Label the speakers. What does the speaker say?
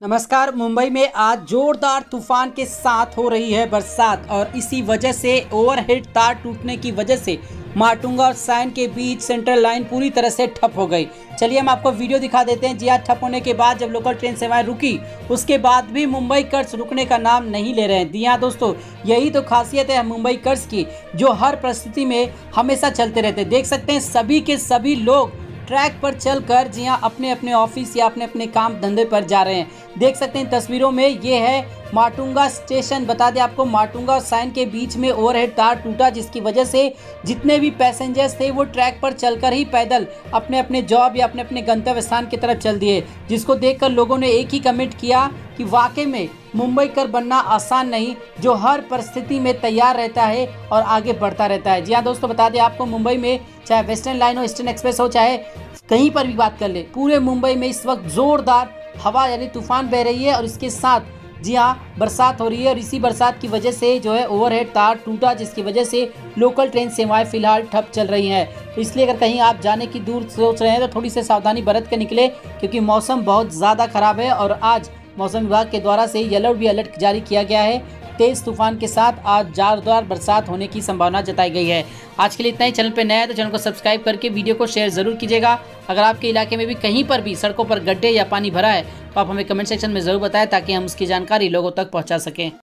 Speaker 1: नमस्कार। मुंबई में आज जोरदार तूफान के साथ हो रही है बरसात और इसी वजह से ओवरहेड तार टूटने की वजह से माटुंगा और साइन के बीच सेंट्रल लाइन पूरी तरह से ठप हो गई। चलिए हम आपको वीडियो दिखा देते हैं। जी हाँ, ठप होने के बाद जब लोकल ट्रेन सेवाएं रुकी उसके बाद भी मुंबई कर्स रुकने का नाम नहीं ले रहे हैं। जी हाँ दोस्तों, यही तो खासियत है मुंबई कर्स की, जो हर परिस्थिति में हमेशा चलते रहते हैं। देख सकते हैं सभी के सभी लोग ट्रैक पर चलकर जी हाँ अपने अपने ऑफिस या अपने अपने काम धंधे पर जा रहे हैं। देख सकते हैं तस्वीरों में ये है माटुंगा स्टेशन। बता दें आपको, माटुंगा और साइन के बीच में ओवरहेड तार टूटा, जिसकी वजह से जितने भी पैसेंजर्स थे वो ट्रैक पर चलकर ही पैदल अपने अपने जॉब या अपने अपने गंतव्य स्थान की तरफ चल दिए। जिसको देखकर लोगों ने एक ही कमेंट किया कि वाकई में मुंबई कर बनना आसान नहीं, जो हर परिस्थिति में तैयार रहता है और आगे बढ़ता रहता है। जी हाँ दोस्तों, बता दें आपको मुंबई में चाहे वेस्टर्न लाइन हो, ईस्टर्न एक्सप्रेस हो, चाहे कहीं पर भी बात कर ले, पूरे मुंबई में इस वक्त जोरदार हवा यानी तूफान बह रही है और इसके साथ जी हाँ बरसात हो रही है। और इसी बरसात की वजह से जो है ओवरहेड तार टूटा, जिसकी वजह से लोकल ट्रेन सेवाएं फिलहाल ठप चल रही हैं। तो इसलिए अगर कहीं आप जाने की दूर सोच रहे हैं तो थोड़ी सी सावधानी बरत कर निकले, क्योंकि मौसम बहुत ज़्यादा खराब है। और आज मौसम विभाग के द्वारा से येलो भी अलर्ट जारी किया गया है। तेज़ तूफान के साथ आज जोरदार बरसात होने की संभावना जताई गई है। आज के लिए इतना ही। चैनल पे नया है तो चैनल को सब्सक्राइब करके वीडियो को शेयर ज़रूर कीजिएगा। अगर आपके इलाके में भी कहीं पर भी सड़कों पर गड्ढे या पानी भरा है तो आप हमें कमेंट सेक्शन में ज़रूर बताएं, ताकि हम उसकी जानकारी लोगों तक पहुंचा सकें।